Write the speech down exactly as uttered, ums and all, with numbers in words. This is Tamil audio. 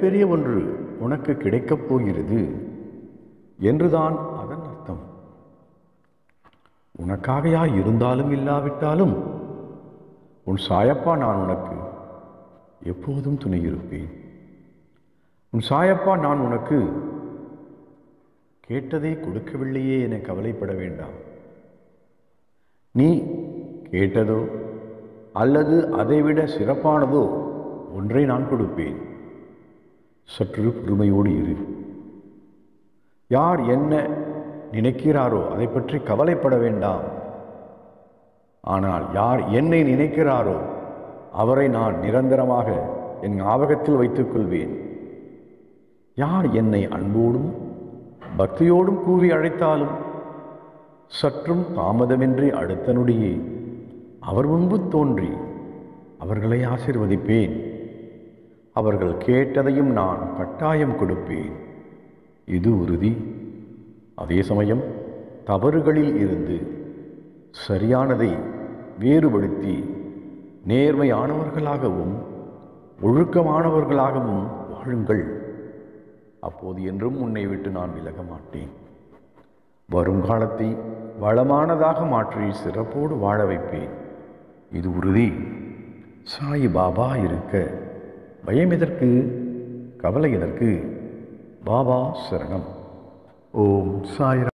மிகப்பெரிய ஒன்று உனக்கு கிடைக்கப் போகிறது என்றுதான் அதன் அர்த்தம். உனக்காகையா இருந்தாலும் இல்லாவிட்டாலும் உன் சாயப்பா நான் உனக்கு எப்போதும் துணையிருப்பேன். உன் சாயப்பா நான் உனக்கு கேட்டதை கொடுக்கவில்லையே என கவலைப்பட வேண்டாம். நீ கேட்டதோ அல்லது அதைவிட சிறப்பானதோ ஒன்றை நான் கொடுப்பேன். சற்று பொறுமையோடு இரு. யார் என்ன நினைக்கிறாரோ அதை பற்றி கவலைப்பட வேண்டாம். ஆனால் யார் என்னை நினைக்கிறாரோ அவரை நான் நிரந்தரமாக என் ஞாபகத்தில் வைத்துக் கொள்வேன். யார் என்னை அன்போடும் பக்தியோடும் கூவி அழைத்தாலும் சற்றும் தாமதமின்றி அடுத்த நொடியே அவர் முன்பு தோன்றி அவர்களை ஆசீர்வதிப்பேன். அவர்கள் கேட்டதையும் நான் கட்டாயம் கொடுப்பேன். இது உறுதி. அதே சமயம் தவறுகளில் இருந்து சரியானதை வேறுபடுத்தி நேர்மையானவர்களாகவும் ஒழுக்கமானவர்களாகவும் வாழுங்கள். அப்போது என்றும் உன்னை விட்டு நான் விலக மாட்டேன். வருங்காலத்தை வளமானதாக மாற்றி சிறப்போடு வாழ வைப்பேன். இது உறுதி. சாய் பாபா இருக்க பயம் எதற்கு? கவலை எதற்கு? பாபா சரணம். ஓம் சாய்.